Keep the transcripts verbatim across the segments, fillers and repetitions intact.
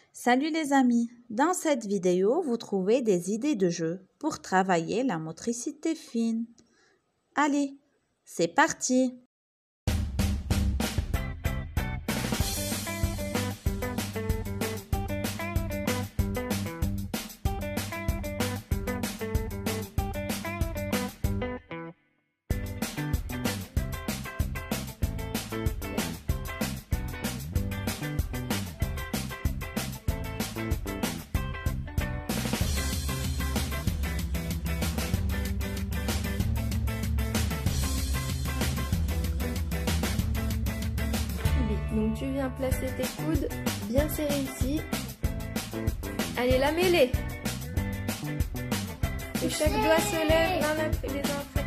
Salut les amis, dans cette vidéo, vous trouvez des idées de jeux pour travailler la motricité fine. Allez, c'est parti! Donc tu viens placer tes coudes bien serrés ici. Allez, la mêlée. Et chaque doigt se lève l'un après les uns après.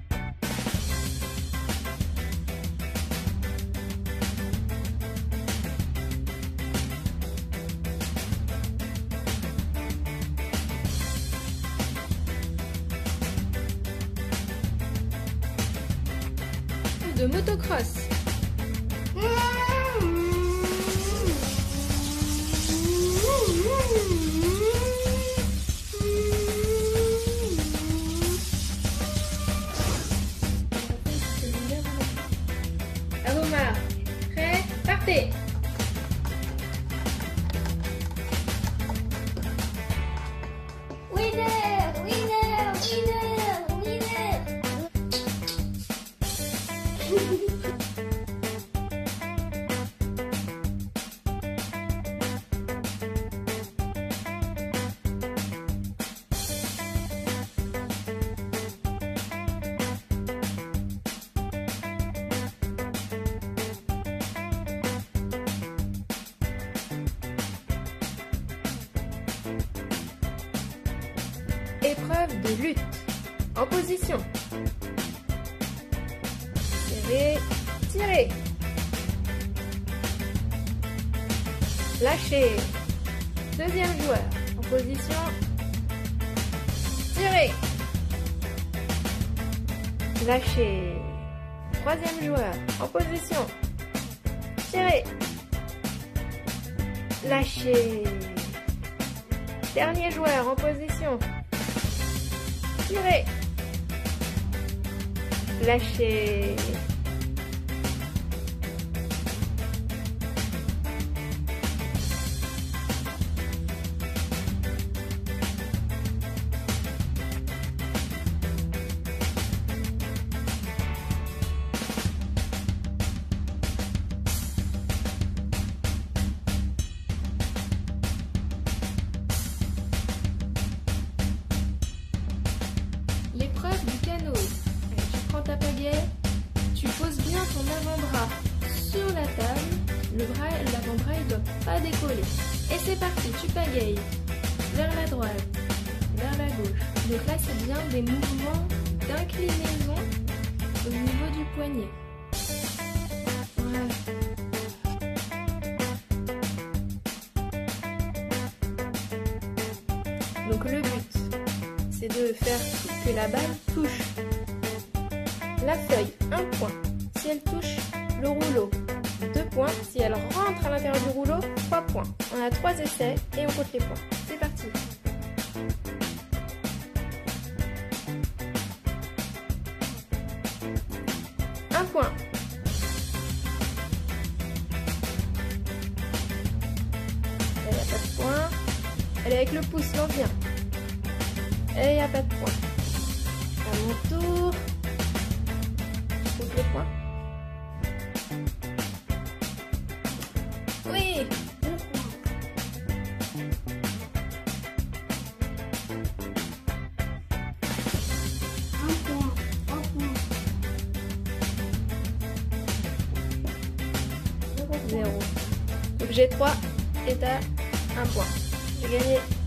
De motocross. Aroma, prêt, partez! Winner! Winner! Winner! Winner! Épreuve de lutte. En position. Tirez, tirez. Lâchez. Deuxième joueur. En position. Tirez. Lâchez. Troisième joueur. En position. Tirez. Lâchez. Dernier joueur en position. Tirez. Lâchez. L'épreuve du canot. Allez, tu prends ta pagaie, tu poses bien ton avant-bras sur la table, le bras, l'avant-bras il doit pas décoller. Et c'est parti, tu pagayes vers la droite, vers la gauche. Donc là c'est bien des mouvements d'inclinaison au niveau du poignet. Voilà. Donc le but, c'est de faire que la balle touche la feuille, un point. Si elle touche le rouleau, deux points. Si elle rentre à l'intérieur du rouleau, trois points. On a trois essais et on compte les points. C'est parti. Un point. Elle n'a pas de point. Elle est avec le pouce, lance bien. Et il n'y a pas de point. À mon tour. Je compte les points. Oui. Un point, un point. Zéro. Objet trois est à un point. J'ai gagné.